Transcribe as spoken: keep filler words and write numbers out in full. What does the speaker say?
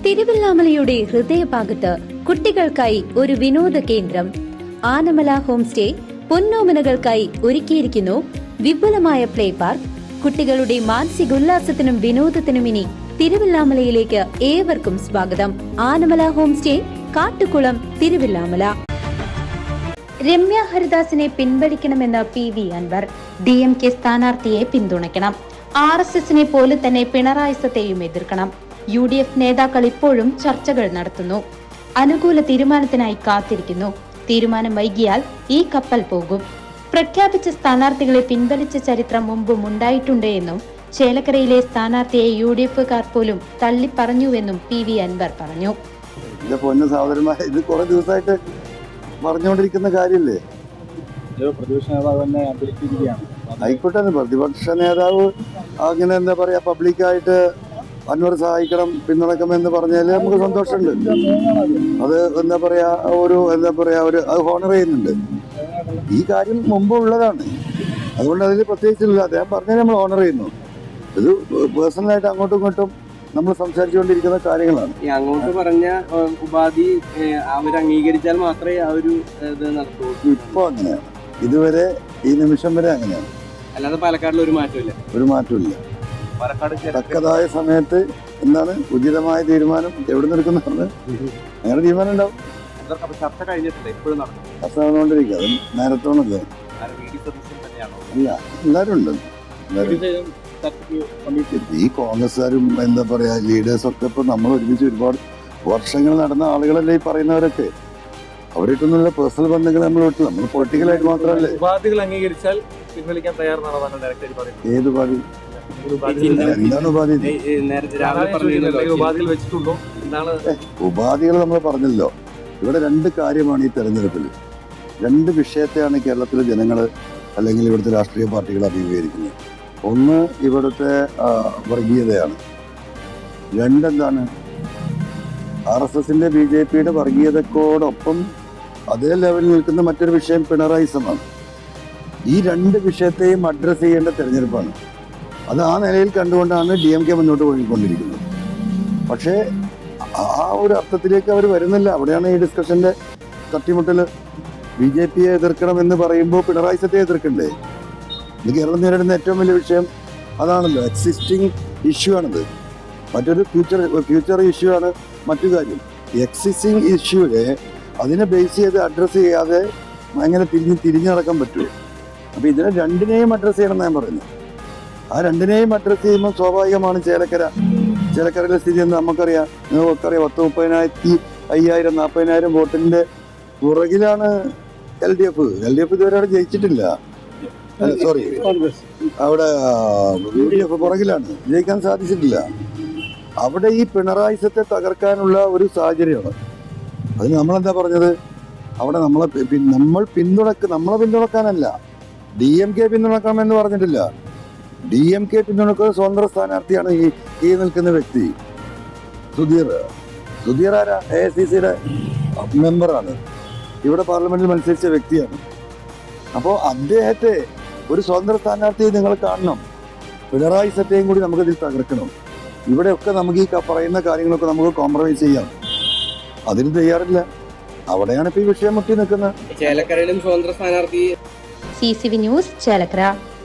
തിരുവല്ലാമലയുടെ ഹൃദയഭാഗത്ത് കുട്ടികൾക്കായി ഒരു വിനോദ കേന്ദ്രം ആനമല ഹോം സ്റ്റേ പൊന്നോമനകൾക്കായി ഒരുക്കിയിരിക്കുന്നു വിപുലമായ പ്ലേ പാർക്ക്. കുട്ടികളുടെ മാനസിക ഉല്ലാസത്തിനും വിനോദത്തിനും ഇനി തിരുവല്ലാമലയിലേക്ക് ഏവർക്കും സ്വാഗതം. Anamala home stay, Kattukulam, Thiruvallamala. രമ്യ ഹരിദാസിനെ പിൻവലിക്കണമെന്ന് P V Anvar. D M K സ്ഥാനാർത്ഥിയെ പിന്തുണയ്ക്കണം. ആർ എസ് എസിനെ പോലെ തന്നെ പിണറായി സത്തെയും എതിർക്കണം. യു ഡി എഫ് നേതാക്കൾ ഇപ്പോഴും ചർച്ചകൾ നടത്തുന്നു. അനുകൂല തീരുമാനത്തിനായി കാത്തിരിക്കുന്നു. തീരുമാനം വൈകിയാൽ ഈ കപ്പൽ പോകും. പ്രഖ്യാപിച്ച സ്ഥാനാർത്ഥികളെ പിൻവലിച്ച ചരിത്രം മുമ്പും ഉണ്ടായിട്ടുണ്ട് എന്നും ചേലക്കരയിലെ സ്ഥാനാർത്ഥിയെ യു ഡി എഫുകാർ പോലും തള്ളിപ്പറഞ്ഞുവെന്നും പി വി അൻവർ പറഞ്ഞു. ഇത് കുറെ ദിവസമായിട്ട് പറഞ്ഞുകൊണ്ടിരിക്കുന്ന കാര്യല്ലേ. പ്രതിപക്ഷ നേതാവ് തന്നെ ആയിക്കോട്ടെ, പ്രതിപക്ഷ നേതാവ് അങ്ങനെ എന്താ പറയാ പബ്ലിക്കായിട്ട് അൻവർ സഹായിക്കണം, പിന്തുണക്കണം എന്ന് പറഞ്ഞാല് നമുക്ക് സന്തോഷമുണ്ട്. അത് എന്താ പറയാ ഒരു എന്താ പറയാ ഒരു അത് ഹോണർ ചെയ്യുന്നുണ്ട്. ഈ കാര്യം മുമ്പ് ഉള്ളതാണ്, അതുകൊണ്ട് അതിൽ പ്രത്യേകിച്ചില്ല. അദ്ദേഹം പറഞ്ഞാൽ നമ്മൾ ഹോണർ ചെയ്യുന്നു. ഇത് പേഴ്സണലായിട്ട് അങ്ങോട്ടും ഇങ്ങോട്ടും നമ്മൾ സംസാരിച്ചുകൊണ്ടിരിക്കുന്ന കാര്യങ്ങളാണ്. ഈ അങ്ങോട്ട് പറഞ്ഞ ഉപാധി അവർ അംഗീകരിച്ചാൽ മാത്രമേ ആ ഒരു ഇത് നടക്കൂ. ഇപ്പൊ അങ്ങനെയാണ്, ഇതുവരെ ഈ നിമിഷം വരെ അങ്ങനെയാണ്. അല്ലാതെ പാലക്കാടിൽ ഒരു മാറ്റമില്ല ഒരു മാറ്റമില്ല. പാലക്കാട് തക്കതായ സമയത്ത് എന്താണ് ഉചിതമായ തീരുമാനം എവിടെ നിൽക്കുന്ന അങ്ങനെ തീരുമാനം ഉണ്ടാവും. ചർച്ച കഴിഞ്ഞിട്ടില്ല, ഇപ്പോഴും നടക്കും. ചർച്ച നടന്നുകൊണ്ടിരിക്കുക. അത് മാരത്തോണല്ലേ? അല്ല, എല്ലാവരും ഉണ്ട്. ഈ കോൺഗ്രസ്സുകാരും എന്താ പറയാ ലീഡേഴ്സും ഒക്കെ ഇപ്പൊ നമ്മൾ ഒരുമിച്ച് ഒരുപാട് വർഷങ്ങൾ നടന്ന ആളുകളല്ലേ ഈ പറയുന്നവരൊക്കെ. അവരിട്ടൊന്നുള്ള പേഴ്സണൽ ബന്ധങ്ങൾ നമ്മൾ വിട്ടു. നമ്മൾ പൊളിറ്റിക്കലായിട്ട് മാത്രമല്ലേ. ഉപാധികൾ അംഗീകരിച്ചാൽ പിൻവലിക്കാൻ തയ്യാറാണെന്നാണ് ഡയറക്ടർ പറയുന്നത്. ഏത് ഉപാധി? എന്താണ് ഉപാധി? ഉപാധികൾ വെച്ചിട്ടുണ്ടോ എന്താണ്? ഉപാധികൾ നമ്മൾ പറഞ്ഞല്ലോ. ഇവിടെ രണ്ട് കാര്യമാണ് ഈ തെരഞ്ഞെടുപ്പിൽ. രണ്ട് വിഷയത്തെയാണ് കേരളത്തിലെ ജനങ്ങൾ അല്ലെങ്കിൽ ഇവിടുത്തെ രാഷ്ട്രീയ പാർട്ടികൾ അഭിമുഖീകരിക്കുന്നത്. ഒന്ന് ഇവിടുത്തെ വർഗീയതയാണ്. രണ്ടെന്താണ് ആർ എസ് എസിന്റെ ബി ജെ പിയുടെ വർഗീയതയോടൊപ്പം അതേ ലെവലിൽ നിൽക്കുന്ന മറ്റൊരു വിഷയം പിണറായിസമാണ്. ഈ രണ്ട് വിഷയത്തെയും അഡ്രസ് ചെയ്യേണ്ട തെരഞ്ഞെടുപ്പാണ്. അത് ആ നിലയിൽ കണ്ടുകൊണ്ടാണ് ഡി എം കെ മുന്നോട്ട് പോയിക്കൊണ്ടിരിക്കുന്നത്. പക്ഷേ ആ ഒരു അർത്ഥത്തിലേക്ക് അവർ വരുന്നില്ല. അവിടെയാണ് ഈ ഡിസ്കഷന്റെ തട്ടിമുട്ടൽ. ബി ജെ പിയെ എതിർക്കണം എന്ന് പറയുമ്പോൾ പിണറായി സത്തെ എതിർക്കണ്ടേ? ഇത് കേരളം നേരിടുന്ന ഏറ്റവും വലിയ വിഷയം അതാണല്ലോ. എക്സിസ്റ്റിംഗ് ഇഷ്യൂ ആണിത്. മറ്റൊരു ഫ്യൂച്ചർ ഫ്യൂച്ചർ ഇഷ്യൂ ആണ് മറ്റു കാര്യം. എക്സിസ്റ്റിംഗ് ഇഷ്യൂയെ അതിനെ ബേസ് ചെയ്ത് അഡ്രസ്സ് ചെയ്യാതെ അങ്ങനെ തിരിഞ്ഞ് തിരിഞ്ഞു നടക്കാൻ പറ്റുമോ? അപ്പോൾ ഇതിനെ രണ്ടിനെയും അഡ്രസ്സ് ചെയ്യണം ഞാൻ പറയുന്നത്. ആ രണ്ടിനെയും അഡ്രസ്സ് ചെയ്യുമ്പോൾ സ്വാഭാവികമാണ് ചേലക്കര ചേലക്കരയിലെ സ്ഥിതി എന്ന് നമുക്കറിയാം. നമുക്കറിയാം പത്ത് മുപ്പതിനായിരത്തി അയ്യായിരം നാൽപ്പതിനായിരം വോട്ടിന്റെ പുറകിലാണ് L D F. L D F ഇതുവരെ അവിടെ ജയിച്ചിട്ടില്ല. സോറി, അവിടെ യു ഡി എഫ് പുറകിലാണ്, ജയിക്കാൻ സാധിച്ചിട്ടില്ല. അവിടെ ഈ പിണറായി സത്തെ തകർക്കാനുള്ള ഒരു സാഹചര്യമാണ്. അതിന് നമ്മളെന്താ പറഞ്ഞത്? അവിടെ നമ്മളെ നമ്മൾ പിന്തുണക്ക് നമ്മളെ പിന്തുണക്കാനല്ല, ഡി എം കെ പിന്തുണക്കണമെന്ന് പറഞ്ഞിട്ടില്ല. ഡി എം കെ പിന്തുണക്കുന്ന സ്വതന്ത്ര സ്ഥാനാർത്ഥിയാണ് ഈ ഈ നിൽക്കുന്ന വ്യക്തി സുധീർ. സുധീർ ആരാ? എ ഐ സി സിയുടെ മെമ്പറാണ്, ഇവിടെ പാർലമെന്റിൽ മത്സരിച്ച വ്യക്തിയാണ്. അപ്പോൾ അദ്ദേഹത്തെ ഒരു സ്വതന്ത്ര സ്ഥാനാർത്ഥിയെ നിങ്ങൾ കാണണം. പിണറായി സത്തെയും കൂടി നമുക്കിതിൽ തകർക്കണം. ഇവിടെയൊക്കെ നമുക്ക് ഈ പറയുന്ന കാര്യങ്ങളൊക്കെ നമുക്ക് കോംപ്രമൈസ് ചെയ്യാം. അതിന് തയ്യാറില്ല. അവിടെയാണ് ഇപ്പൊ ഈ വിഷയം മുട്ടി നിൽക്കുന്നത്. ചേലക്കരയിലും സ്വതന്ത്ര സ്ഥാനാർത്ഥി. C C V news, Chelakkara.